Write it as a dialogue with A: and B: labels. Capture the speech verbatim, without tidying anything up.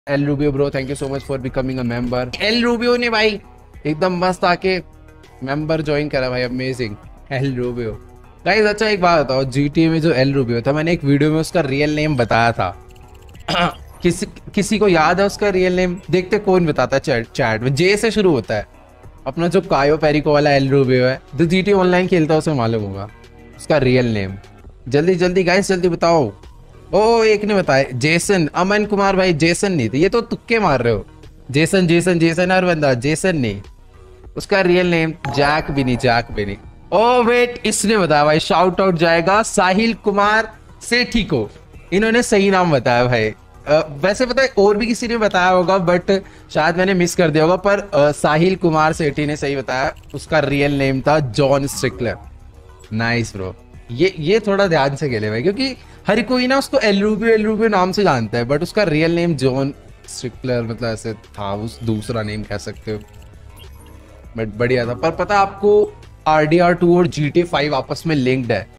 A: L Rubio bro, thank you so much for becoming a member. El Rubio ने भाई एकदम मस्त आके मेंबर ज्वाइन करा भाई, अमेजिंग एल रूबियो। गाइस अच्छा एक बात बताओ, जीटीए में जो एल रूबियो था, मैंने एक वीडियो में उसका रियल नेम बताया था। किसी किसी को याद है उसका रियल नेम? देखते कौन बताता है चैट चैट में। जे से शुरू होता है अपना जो कायो पेरिको वाला एल रूबियो है, जो जीटीए ऑनलाइन खेलता है उसे मालूम होगा उसका रियल नेम। जल्दी जल्दी गाइस जल्दी बताओ। ओ एक ने बताया जेसन, अमन कुमार भाई जेसन नहीं थे, ये तो तुक्के मार रहे हो। जेसन जेसन जेसन हर बंदा जेसन नहीं, उसका रियल नेम जैक भी नहीं, जैक भी नहीं। ओ वेट, इसने बताया भाई, शाउट आउट जाएगा साहिल कुमार सेठी को, इन्होंने सही नाम बताया भाई। अ, वैसे पता है और भी किसी ने बताया होगा बट शायद मैंने मिस कर दिया होगा, पर अ, साहिल कुमार सेठी ने सही बताया, उसका रियल नेम था जॉन स्ट्रिकलर। नाइस ब्रो, ये ये थोड़ा ध्यान से खेले भाई, क्योंकि हर कोई ना उसको एल रूबियो एल रूबियो नाम से जानता है, बट उसका रियल नेम जॉन स्ट्रिकलर मतलब ऐसे था, उस दूसरा नेम कह सकते हो। बट बढ़िया था। पर पता है आपको आर डी आर टू और जी टी फाइव आपस में लिंक्ड है।